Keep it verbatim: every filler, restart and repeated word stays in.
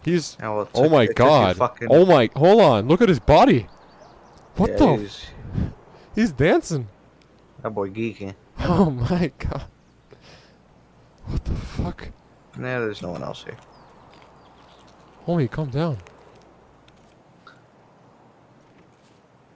He's. Yeah, well, Oh my god. Fucking... Oh my. Hold on. Look at his body. What yeah, the? He's... he's dancing. That boy geeking. Oh my god. What the fuck? Nah, there's no one else here. Homie, calm down.